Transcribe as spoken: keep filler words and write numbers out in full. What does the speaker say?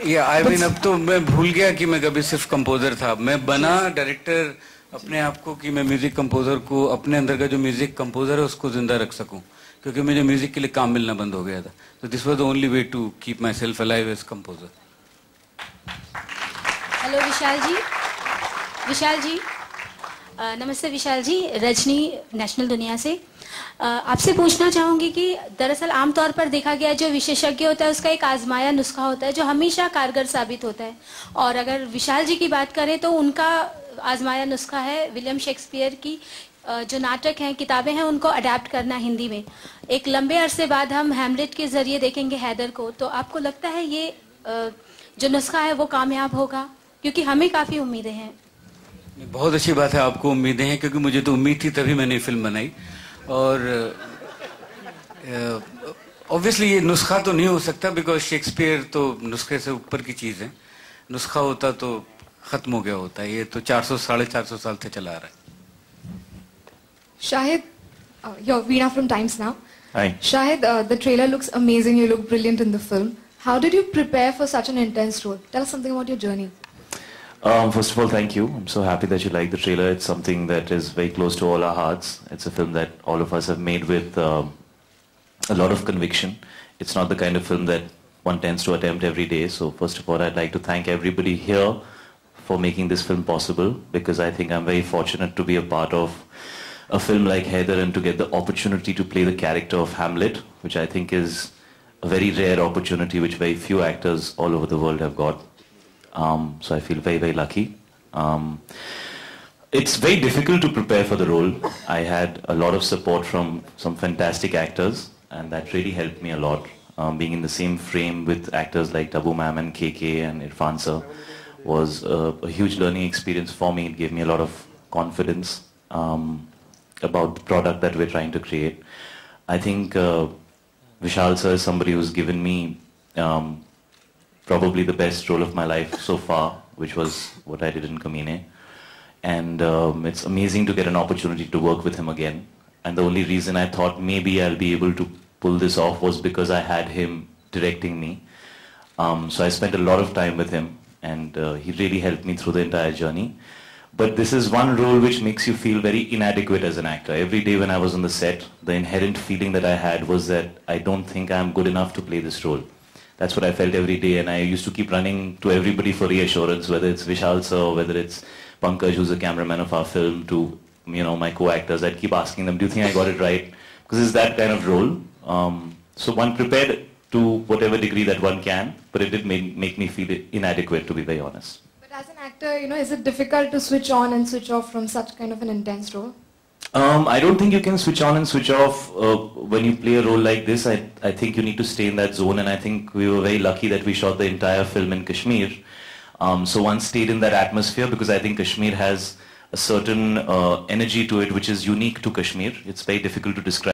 या I mean अब तो मैं भूल गया कि मैं कभी सिर्फ कंपोजर था. मैं बना डायरेक्टर अपने आप को कि मैं म्यूजिक कंपोजर को अपने अंदर का जो म्यूजिक कंपोजर है उसको जिंदा रख सकूं, क्योंकि मुझे म्यूजिक के लिए काम मिलना बंद हो गया था. तो this was the only way to keep my self alive as composer. Hello Vishal ji. Vishal ji नमस्ते. विशाल जी, रजनी नेशनल दुनिया से. आपसे पूछना चाहूँगी कि दरअसल आमतौर पर देखा गया जो विशेषज्ञ होता है उसका एक आजमाया नुस्खा होता है जो हमेशा कारगर साबित होता है. और अगर विशाल जी की बात करें तो उनका आजमाया नुस्खा है विलियम शेक्सपियर की जो नाटक हैं, किताबें हैं, उनको अडेप्ट करना हिंदी में. एक लंबे अरसे बाद हम हैमलेट के जरिए देखेंगे हैदर को. तो आपको लगता है ये जो नुस्खा है वो कामयाब होगा? क्योंकि हमें काफ़ी उम्मीदें हैं. बहुत अच्छी बात है, आपको उम्मीदें हैं, क्योंकि मुझे तो उम्मीद थी तभी मैंने फिल्म बनाई. और ऑब्वियसली uh, ये नुस्खा तो नहीं हो सकता, बिकॉज शेक्सपियर तो नुस्खे से ऊपर की चीज़ है. नुस्खा होता तो ख़त्म हो गया होता है. ये तो चार सौ साढ़े चार सौ साल से चला आ रहा है. Shahid, uh, you're Veena from Times Now. Hi. Shahid, uh, the trailer looks amazing. You look brilliant in the film. How did you prepare for such an intense role? Tell us something about your journey. Um, first of all, thank you. I'm so happy that you like the trailer. It's something that is very close to all our hearts. It's a film that all of us have made with um, a lot of conviction. It's not the kind of film that one tends to attempt every day. So first of all, I'd like to thank everybody here for making this film possible, because I think I'm very fortunate to be a part of a film like Haider and to get the opportunity to play the character of Hamlet, which I think is a very rare opportunity which very few actors all over the world have got. Um, so I feel very, very lucky. Um, it's very difficult to prepare for the role. I had a lot of support from some fantastic actors, and that really helped me a lot. Um, being in the same frame with actors like Tabu Ma'am and K K and Irfan sir was a, a huge learning experience for me. It gave me a lot of confidence um, about the product that we're trying to create. I think uh, Vishal sir is somebody who's given me um, probably the best role of my life so far, which was what I did in Kamine. And um, it's amazing to get an opportunity to work with him again. And the only reason I thought maybe I'll be able to pull this off was because I had him directing me. Um, so I spent a lot of time with him, and uh, he really helped me through the entire journey. But this is one role which makes you feel very inadequate as an actor. Every day when I was on the set, the inherent feeling that I had was that I don't think I'm good enough to play this role. That's what I felt every day, and I used to keep running to everybody for reassurance, whether it's Vishal sir, or whether it's Pankaj, who's the cameraman of our film, to you know my co-actors. I'd keep asking them, do you think I got it right? Because it's that kind of role. Um, so one prepared to whatever degree that one can, but it did make, make me feel inadequate, to be very honest. But as an actor, you know, is it difficult to switch on and switch off from such kind of an intense role? Um, I don't think you can switch on and switch off uh, when you play a role like this. I, I think you need to stay in that zone, and I think we were very lucky that we shot the entire film in Kashmir. Um, so one stayed in that atmosphere, because I think Kashmir has a certain uh, energy to it which is unique to Kashmir. It's very difficult to describe.